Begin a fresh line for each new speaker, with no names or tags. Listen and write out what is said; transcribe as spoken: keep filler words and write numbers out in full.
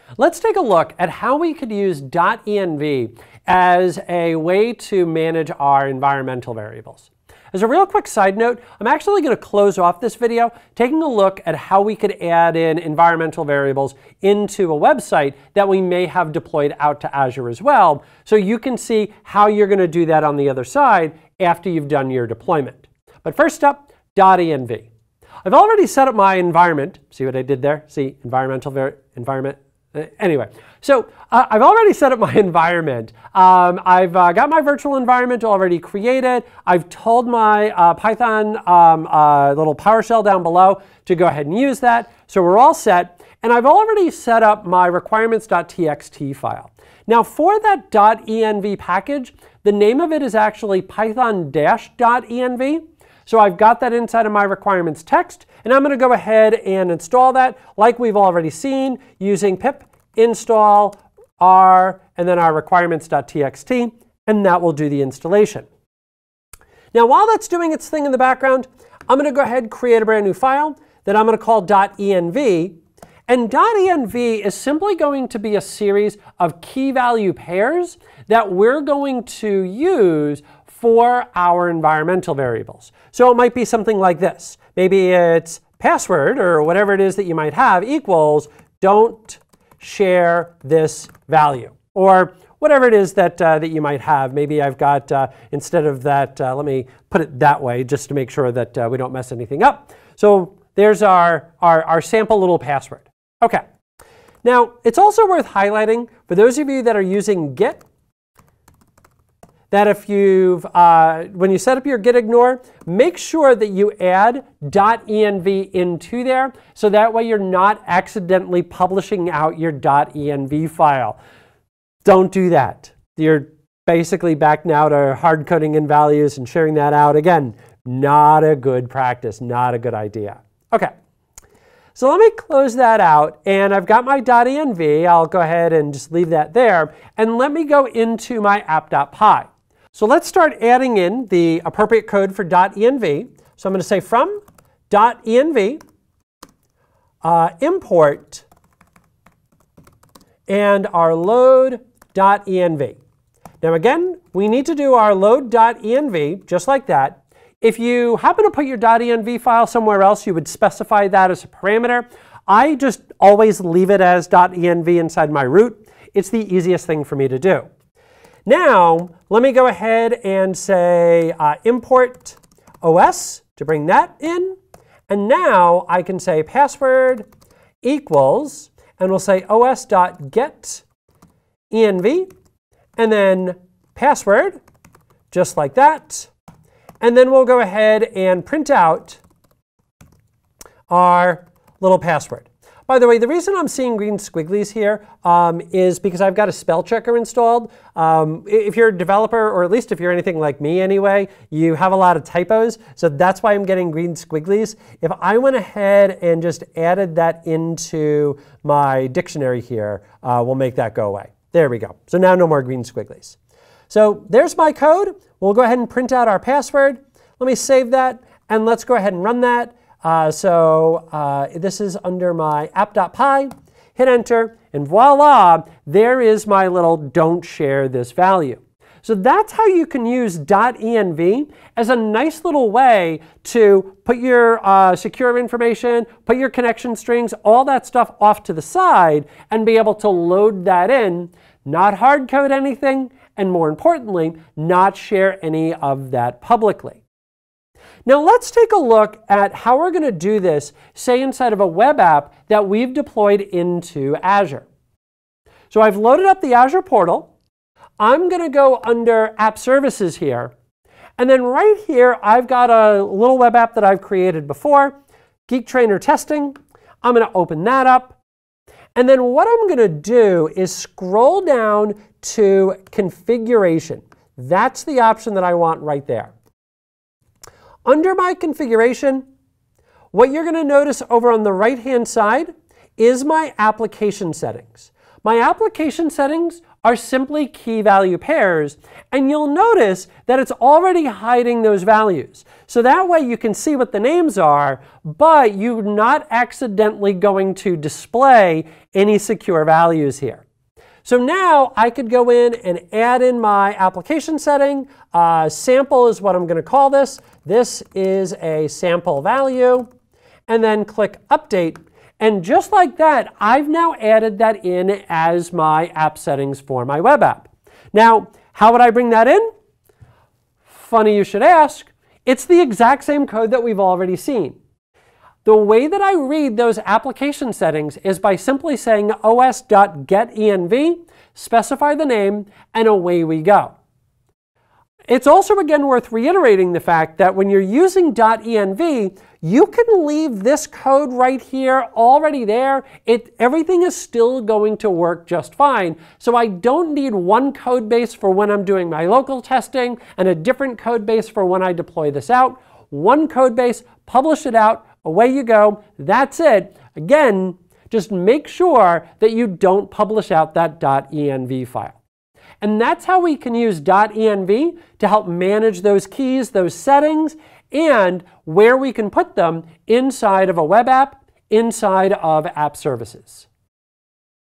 Let's take a look at how we could use .env as a way to manage our environmental variables. As a real quick side note, I'm actually going to close off this video taking a look at how we could add in environmental variables into a website that we may have deployed out to Azure as well, so you can see how you're going to do that on the other side after you've done your deployment. But first up, .env. I've already set up my environment. See what I did there? See, environmental var environment. Uh, anyway, so uh, I've already set up my environment. Um, I've uh, got my virtual environment already created. I've told my uh, Python um, uh, little PowerShell down below to go ahead and use that. So we're all set. And I've already set up my requirements.txt file. Now for that .env package, the name of it is actually python-env. So I've got that inside of my requirements text, and I'm going to go ahead and install that like we've already seen using pip install r and then our requirements.txt, and that will do the installation. Now while that's doing its thing in the background, I'm going to go ahead and create a brand new file that I'm going to call .env. And .env is simply going to be a series of key value pairs that we're going to use for our environmental variables. So it might be something like this. Maybe it's password or whatever it is that you might have equals don't share this value, or whatever it is that, uh, that you might have. Maybe I've got, uh, instead of that, uh, let me put it that way just to make sure that uh, we don't mess anything up. So there's our, our, our sample little password. Okay. Now, it's also worth highlighting for those of you that are using Git, that if you've, uh, when you set up your git ignore, make sure that you add .env into there, so that way you're not accidentally publishing out your .env file. Don't do that. You're basically back now to hard coding in values and sharing that out. Again, not a good practice, not a good idea. Okay. So let me close that out, and I've got my .env. I'll go ahead and just leave that there, and let me go into my app.py. So let's start adding in the appropriate code for .env. So I'm going to say from .env uh, import and our load.env. Now again, we need to do our load.env just like that. If you happen to put your .env file somewhere else, you would specify that as a parameter. I just always leave it as .env inside my root. It's the easiest thing for me to do. Now, let me go ahead and say uh, import O S to bring that in. And now I can say password equals, and we'll say os.get env, and then password, just like that. And then we'll go ahead and print out our little password. By the way, the reason I'm seeing green squigglies here um, is because I've got a spell checker installed. Um, if you're a developer, or at least if you're anything like me anyway, you have a lot of typos, so that's why I'm getting green squigglies. If I went ahead and just added that into my dictionary here, uh, we'll make that go away. There we go. So now no more green squigglies. So there's my code. We'll go ahead and print out our password. Let me save that, and let's go ahead and run that. Uh, so uh, this is under my app.py, hit enter, and voila, there is my little don't share this value. So that's how you can use .env as a nice little way to put your uh, secure information, put your connection strings, all that stuff off to the side, and be able to load that in, not hard code anything, and more importantly, not share any of that publicly. Now let's take a look at how we're going to do this, say inside of a web app that we've deployed into Azure. So I've loaded up the Azure portal. I'm going to go under App Services here. And then right here, I've got a little web app that I've created before, Geek Trainer Testing. I'm going to open that up. And then what I'm going to do is scroll down to Configuration. That's the option that I want right there. Under my configuration, what you're going to notice over on the right-hand side is my application settings. My application settings are simply key value pairs, and you'll notice that it's already hiding those values. So that way you can see what the names are, but you're not accidentally going to display any secure values here. So now I could go in and add in my application setting. Uh, sample is what I'm going to call this. This is a sample value, and then click Update. And just like that, I've now added that in as my app settings for my web app. Now, how would I bring that in? Funny you should ask. It's the exact same code that we've already seen. The way that I read those application settings is by simply saying os.getEnv, specify the name, and away we go. It's also, again, worth reiterating the fact that when you're using .env, you can leave this code right here already there. It, everything is still going to work just fine. So I don't need one code base for when I'm doing my local testing and a different code base for when I deploy this out. One code base, publish it out, away you go. That's it. Again, just make sure that you don't publish out that .env file. And that's how we can use .env to help manage those keys, those settings, and where we can put them inside of a web app, inside of app services.